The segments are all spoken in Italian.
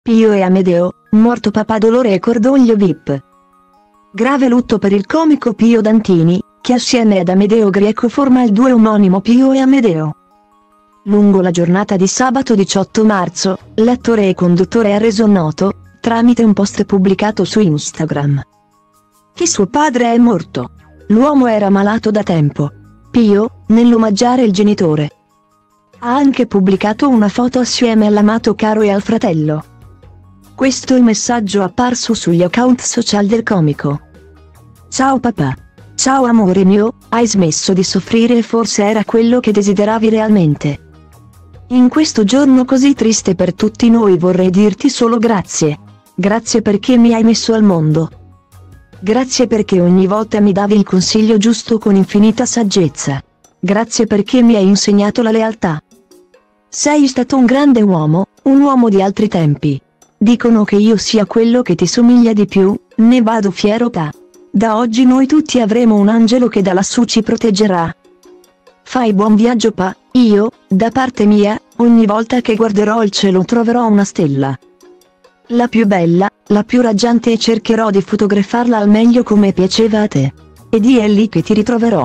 Pio e Amedeo, morto papà, dolore e cordoglio VIP. Grave lutto per il comico Pio Dantini, che assieme ad Amedeo Greco forma il duo omonimo Pio e Amedeo. Lungo la giornata di sabato 18 marzo, l'attore e conduttore ha reso noto, tramite un post pubblicato su Instagram, che suo padre è morto. L'uomo era malato da tempo. Pio, nell'omaggiare il genitore, ha anche pubblicato una foto assieme all'amato caro e al fratello. Questo è il messaggio apparso sugli account social del comico. Ciao papà. Ciao amore mio, hai smesso di soffrire e forse era quello che desideravi realmente. In questo giorno così triste per tutti noi vorrei dirti solo grazie. Grazie perché mi hai messo al mondo. Grazie perché ogni volta mi davi il consiglio giusto con infinita saggezza. Grazie perché mi hai insegnato la lealtà. Sei stato un grande uomo, un uomo di altri tempi. Dicono che io sia quello che ti somiglia di più, ne vado fiero pa. Da oggi noi tutti avremo un angelo che da lassù ci proteggerà. Fai buon viaggio pa. Io, da parte mia, ogni volta che guarderò il cielo troverò una stella. La più bella, la più raggiante, e cercherò di fotografarla al meglio come piaceva a te. Ed è lì che ti ritroverò.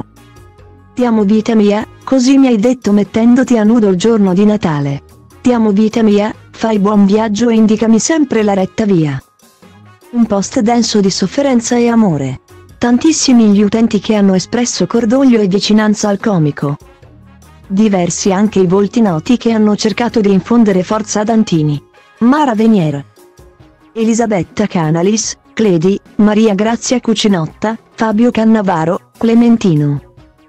Ti amo vita mia, così mi hai detto mettendoti a nudo il giorno di Natale. Ti amo vita mia, fai buon viaggio e indicami sempre la retta via. Un post denso di sofferenza e amore. Tantissimi gli utenti che hanno espresso cordoglio e vicinanza al comico. Diversi anche i volti noti che hanno cercato di infondere forza a Dantini. Mara Venier, Elisabetta Canalis, Cledi, Maria Grazia Cucinotta, Fabio Cannavaro, Clementino,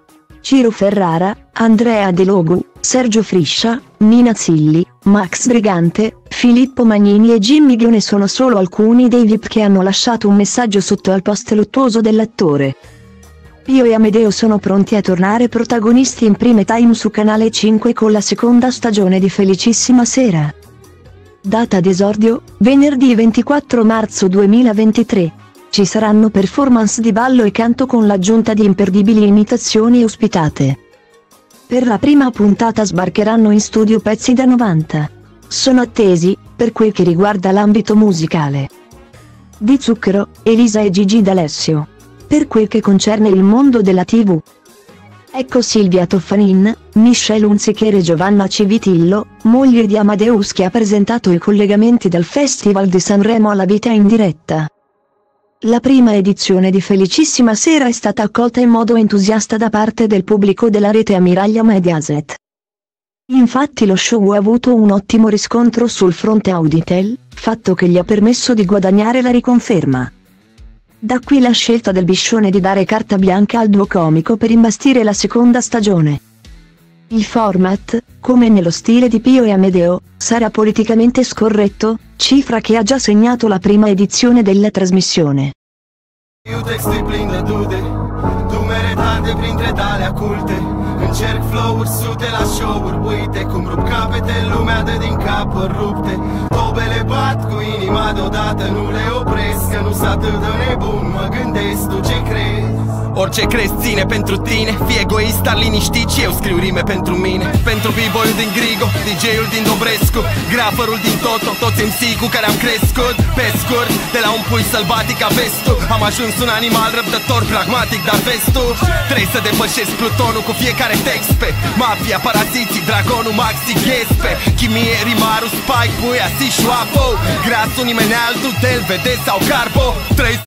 Ciro Ferrara, Andrea De Logu, Sergio Friscia, Nina Zilli, Max Brigante, Filippo Magnini e Jimmy Ghione sono solo alcuni dei VIP che hanno lasciato un messaggio sotto al post luttuoso dell'attore. Pio e Amedeo sono pronti a tornare protagonisti in prime time su Canale 5 con la seconda stagione di Felicissima Sera. Data d'esordio, venerdì 24 marzo 2023. Ci saranno performance di ballo e canto con l'aggiunta di imperdibili imitazioni ospitate. Per la prima puntata sbarcheranno in studio pezzi da 90. Sono attesi, per quel che riguarda l'ambito musicale, Di Zucchero, Elisa e Gigi D'Alessio. Per quel che concerne il mondo della TV, ecco Silvia Toffanin, Michelle Hunziker e Giovanna Civitillo, moglie di Amadeus, che ha presentato i collegamenti dal Festival di Sanremo alla vita in diretta. La prima edizione di Felicissima Sera è stata accolta in modo entusiasta da parte del pubblico della rete ammiraglia Mediaset. Infatti lo show ha avuto un ottimo riscontro sul fronte Auditel, fatto che gli ha permesso di guadagnare la riconferma. Da qui la scelta del Biscione di dare carta bianca al duo comico per imbastire la seconda stagione. Il format, come nello stile di Pio e Amedeo, sarà politicamente scorretto, cifra che ha già segnato la prima edizione della trasmissione. Încerc flow-uri sute la show-uri, uite cum rup capete, lumea dă din capări rupte. Tobele bat cu inima deodată, nu le opresc, că nu s-a atât de nebun, mă gândesc, tu ce crezi? Orice crezi ține pentru tine, fii egoist, dar liniștit și eu scriu rime pentru mine. Pentru b-boy-ul din Grigo, DJ-ul din Dobrescu, graferul din Toto, toți MC cu care am crescut. Pe scurt, de la un pui sălbatic a vestul, am ajuns un animal răbdător, pragmatic, dar vestul trebuie să depășesc plutonul cu fiecare text pe mafia, paraziții, dragonul, maxi, ghespe chimie, rimarul, spike, puia, si, șoapo grasul, nimeni altul, del, vede sau carbo.